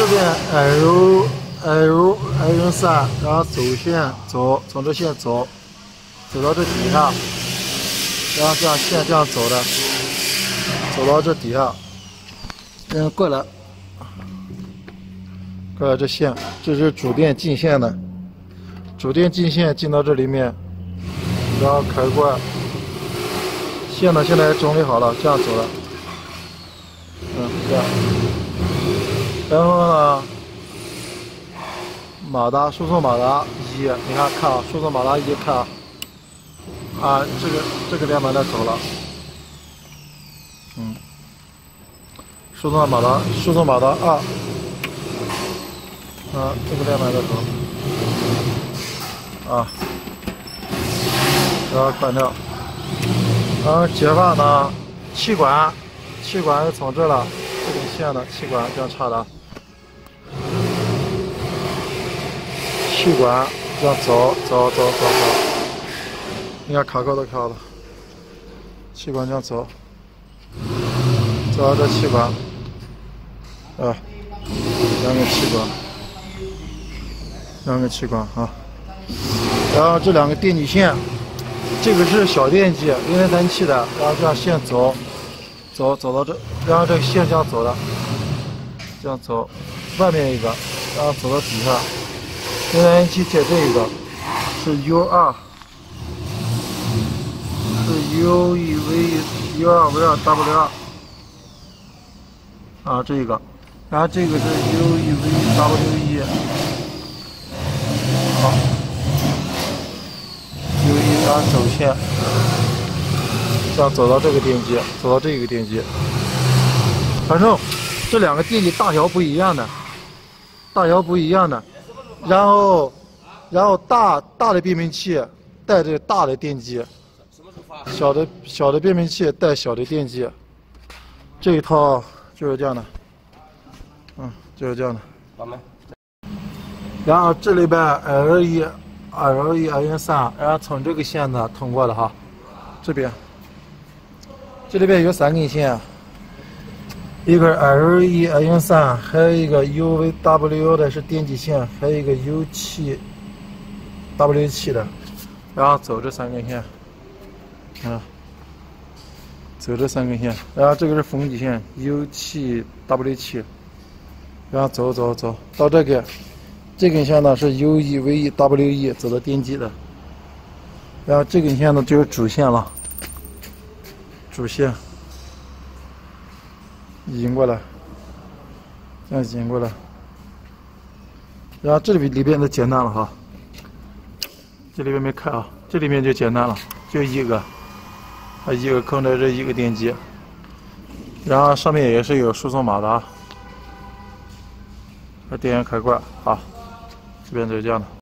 边 L3，然后走线走，从这线走到这底下，然后这样线这样走的，走到这底下，过来这线，这是主电进线的，主电进线进到这里面，然后开关，线呢现在整理好了，这样走了，这样。 然后呢，马达输送马达一，你看啊，输送马达一看啊，这个连板带走了，输送马达二，这个连板带走，然后关掉，然后接发呢，气管是从这了，这根线的气管这样插的。 气管这样走，你看卡扣都卡了，气管这样走到这气管，两根气管啊，然后这两个电极线，这个是小电极，0.37的，然后这样线走到这，然后这个线这样走的，这样走，外面一个，然后走到底下。 0.37接这一个是 U2， 是 U2V2W2， 这个，然后这个是 U2V1W1， 好 ，U1 然后走线，这样走到这个电机，走到这个电机，反正这两个电机大小不一样的，然后大的变频器带这个大的电机，小的变频器带小的电机，这一套就是这样的，就是这样的。然后这里边 L1、L3， 然后从这个线呢通过的哈，这里边有3根线。 一个 L1、L3， 还有一个 UVW 的是电极线，还有一个 U7W7 的，然后走这3根线，走这3根线，然后这个是缝极线 U7W7， 然后走到这根线呢是 U1V1W1 走到电极的，然后这根线呢就是主线了，主线。 引过来，这样引过来，然后这里边的简单了哈，这里边没开啊，这里面就简单了，就一个控制这一个电机，然后上面也是有输送马达和电源开关啊，这边就是这样的。